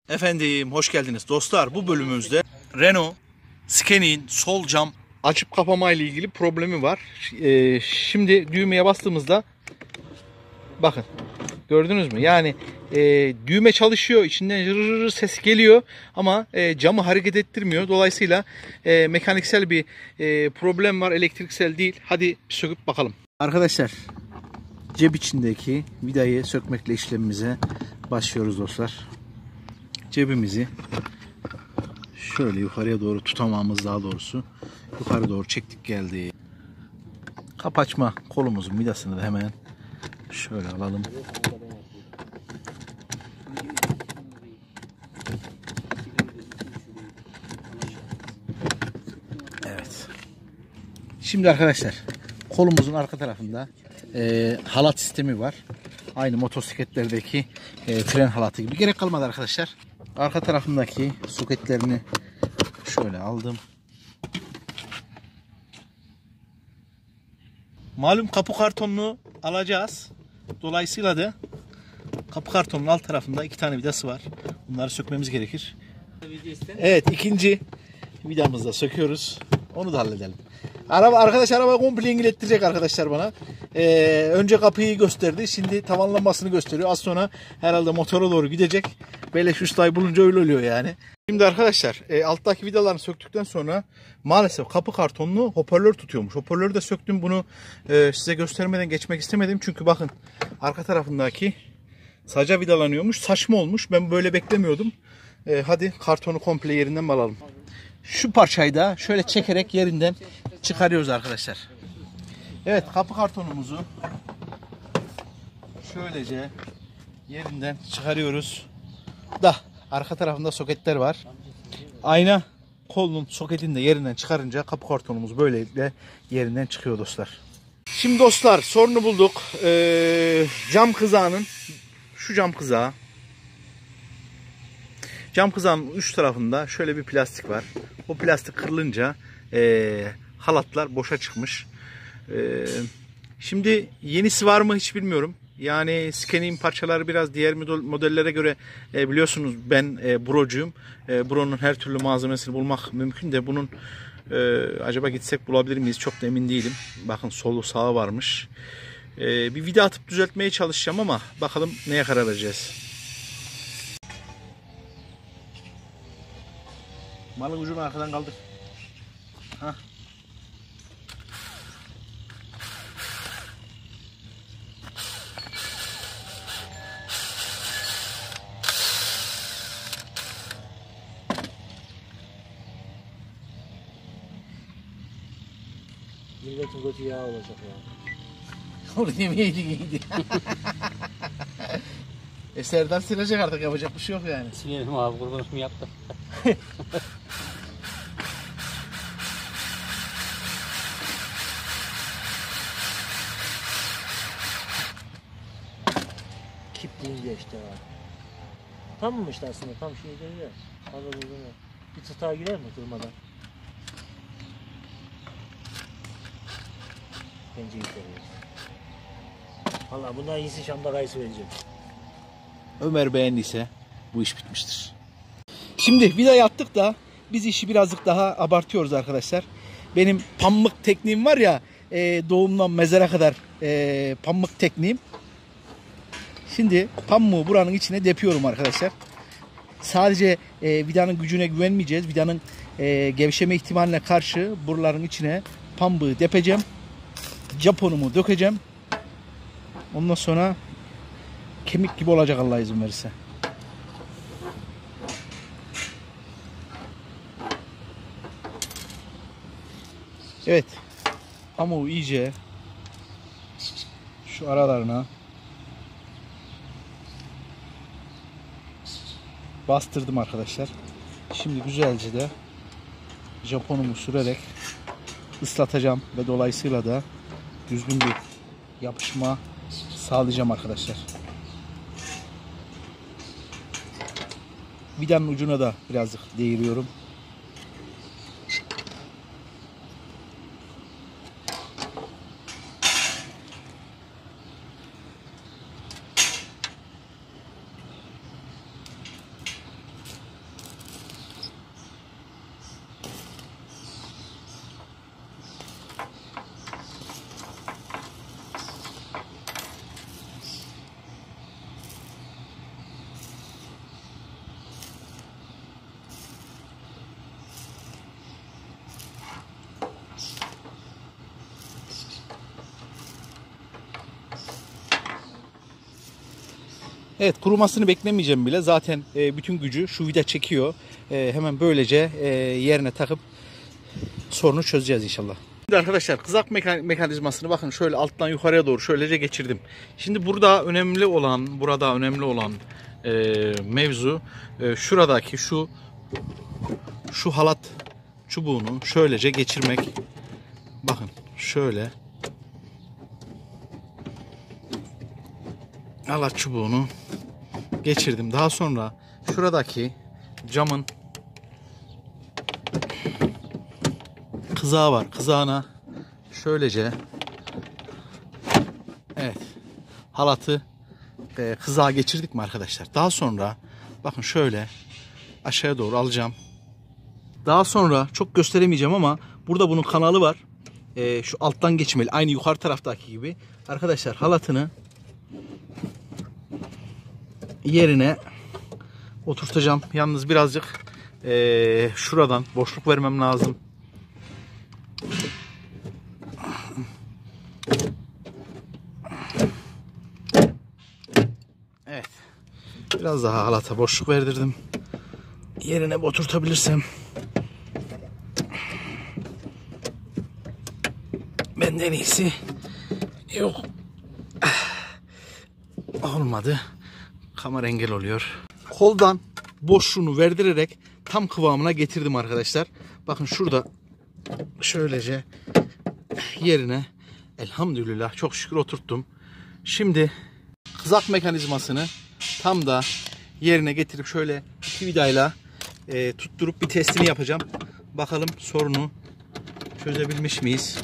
Efendim hoş geldiniz dostlar. Bu bölümümüzde Renault Scenic sol cam açıp kapama ile ilgili problemi var. Şimdi düğmeye bastığımızda bakın gördünüz mü? Yani düğme çalışıyor, içinden rır ses geliyor ama camı hareket ettirmiyor. Dolayısıyla mekaniksel bir problem var, elektriksel değil. Hadi bir söküp bakalım. Arkadaşlar cep içindeki vidayı sökmekle işlemimize başlıyoruz dostlar. Cebimizi şöyle yukarıya doğru tutamamız, daha doğrusu yukarı doğru çektik geldi. Kapı açma kolumuzun vidasını da hemen şöyle alalım. Evet. Şimdi arkadaşlar kolumuzun arka tarafında halat sistemi var. Aynı motosikletlerdeki fren halatı gibi. Gerek kalmadı arkadaşlar. Arka tarafındaki soketlerini şöyle aldım. Malum kapı kartonunu alacağız. Dolayısıyla da kapı kartonunun alt tarafında 2 tane vidası var. Bunları sökmemiz gerekir. Evet, ikinci vidamızı da söküyoruz. Onu da halledelim. Araba komple İngilizlettirecek arkadaşlar bana. Önce kapıyı gösterdi. Şimdi tavanlanmasını gösteriyor. Az sonra herhalde motora doğru gidecek. Beleş ustayı bulunca öyle oluyor yani. Şimdi arkadaşlar alttaki vidalarını söktükten sonra maalesef kapı kartonunu hoparlör tutuyormuş. Hoparlörü de söktüm. Bunu size göstermeden geçmek istemedim. Çünkü bakın arka tarafındaki saca vidalanıyormuş. Saçma olmuş. Ben böyle beklemiyordum. Hadi kartonu komple yerinden alalım. Şu parçayı da şöyle çekerek yerinden çıkarıyoruz arkadaşlar. Evet, kapı kartonumuzu şöylece yerinden çıkarıyoruz. Arka tarafında soketler var. Ayna kolunun soketini de yerinden çıkarınca kapı kartonumuz böylelikle yerinden çıkıyor dostlar. Şimdi dostlar sorunu bulduk. Cam kızağının şu cam kızağı. Cam kızağın üst tarafında şöyle bir plastik var. O plastik kırılınca halatlar boşa çıkmış. Şimdi yenisi var mı hiç bilmiyorum. Yani Scenic'in parçaları biraz diğer modellere göre biliyorsunuz ben brocuyum. Bronun her türlü malzemesini bulmak mümkün de bunun acaba gitsek bulabilir miyiz? Çok da emin değilim. Bakın solu sağı varmış. Bir vida atıp düzeltmeye çalışacağım ama bakalım neye karar vereceğiz. Malın ucunu arkadan kaldır. Hah. Milletin götü yağ olacak ya. Onu yemeğiydi iyiydi. Serdar silecek artık, yapacak bir şey yok yani. Silelim abi, kurbanımı yaptım. Kipliğince işte abi. Tam mı işte aslında, tam şey değil ya. Fazla uzun ya. Bir çıtağa girer mi durmadan? Bence yeter ya. Valla bundan iyisi Şam'da kayısı vereceğim. Ömer beğendiyse bu iş bitmiştir. Şimdi vida yaptık da biz işi birazcık daha abartıyoruz arkadaşlar. Benim pamuk tekniğim var ya, doğumdan mezara kadar pamuk tekniğim. Şimdi pamuğu buranın içine depiyorum arkadaşlar. Sadece vidanın gücüne güvenmeyeceğiz. Vidanın gevşeme ihtimaline karşı buraların içine pamuğu depeceğim. Japonumu dökeceğim. Ondan sonra kemik gibi olacak Allah izin verirse. Evet. Pamuğu iyice şu aralarına bastırdım arkadaşlar. Şimdi güzelce de Japonumu sürerek ıslatacağım ve dolayısıyla da düzgün bir yapışma sağlayacağım arkadaşlar. Vidanın ucuna da birazcık değiriyorum. Evet, kurumasını beklemeyeceğim bile. Zaten bütün gücü şu vida çekiyor. Hemen böylece yerine takıp sorunu çözeceğiz inşallah. Şimdi arkadaşlar kızak mekanizmasını bakın şöyle alttan yukarıya doğru şöylece geçirdim. Şimdi burada önemli olan mevzu şuradaki şu halat çubuğunu şöylece geçirmek. Bakın şöyle halat çubuğunu geçirdim. Daha sonra şuradaki camın kızağı var. Kızağına şöylece evet halatı kızağa geçirdik mi arkadaşlar? Daha sonra bakın şöyle aşağıya doğru alacağım. Daha sonra çok gösteremeyeceğim ama burada bunun kanalı var. Şu alttan geçmeli. Aynı yukarı taraftaki gibi. Arkadaşlar halatını yerine oturtacağım. Yalnız birazcık şuradan boşluk vermem lazım. Evet. Biraz daha halata boşluk verdirdim. Yerine oturtabilirsem. Benden iyisi yok. Olmadı. Kamera engel oluyor. Koldan boşluğunu verdirerek tam kıvamına getirdim arkadaşlar. Bakın şurada şöylece yerine elhamdülillah çok şükür oturttum. Şimdi kızak mekanizmasını tam da yerine getirip şöyle iki vidayla tutturup bir testini yapacağım. Bakalım sorunu çözebilmiş miyiz?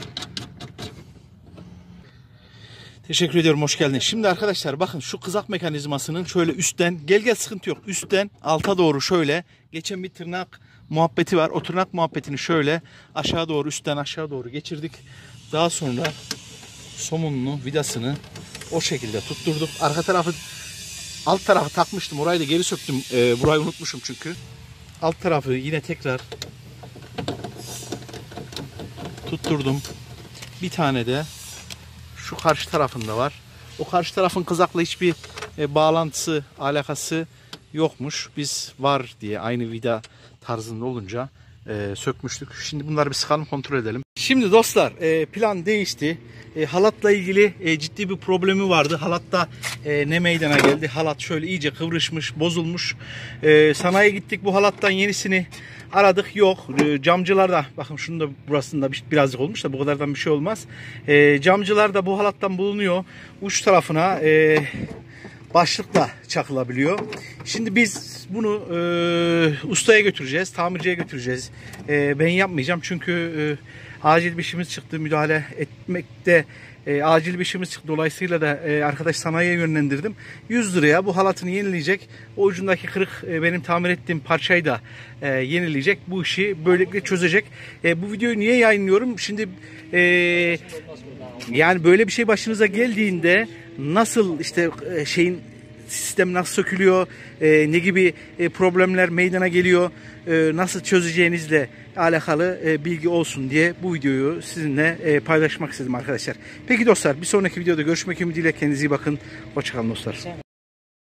Teşekkür ediyorum, hoş geldin. Şimdi arkadaşlar bakın şu kızak mekanizmasının şöyle üstten gel sıkıntı yok. Üstten alta doğru şöyle geçen bir tırnak muhabbeti var. O tırnak muhabbetini şöyle aşağı doğru üstten aşağı doğru geçirdik. Daha sonra somununu vidasını o şekilde tutturduk. Arka tarafı alt tarafı takmıştım. Orayı da geri söktüm. Burayı unutmuşum çünkü. Alt tarafı yine tekrar tutturdum. Bir tane de şu karşı tarafında var. O karşı tarafın kızakla hiçbir bağlantısı, alakası yokmuş. Biz var diye aynı vida tarzında olunca sökmüştük. Şimdi bunları bir sıkalım, kontrol edelim. Şimdi dostlar plan değişti. Halatla ilgili ciddi bir problemi vardı. Halatta ne meydana geldi? Halat şöyle iyice kıvrışmış, bozulmuş. Sanayiye gittik, bu halattan yenisini aradık, yok. Camcılar da bakın şunun da burasında birazcık olmuş da bu kadardan bir şey olmaz. Camcılar da bu halattan bulunuyor. Uç tarafına başlıkla çakılabiliyor. Şimdi biz bunu ustaya götüreceğiz, tamirciye götüreceğiz. Ben yapmayacağım çünkü acil bir işimiz çıktı, müdahale etmekte acil bir işimiz çıktı. Dolayısıyla da arkadaş sanayiye yönlendirdim. 100 liraya bu halatını yenileyecek. O ucundaki kırık benim tamir ettiğim parçayı da yenileyecek. Bu işi böylelikle çözecek. Bu videoyu niye yayınlıyorum? Şimdi yani böyle bir şey başınıza geldiğinde nasıl işte sistem nasıl sökülüyor, ne gibi problemler meydana geliyor, nasıl çözeceğinizle alakalı bilgi olsun diye bu videoyu sizinle paylaşmak istedim arkadaşlar. Peki dostlar, bir sonraki videoda görüşmek ümidiyle, kendinize iyi bakın. Hoşça kalın dostlar.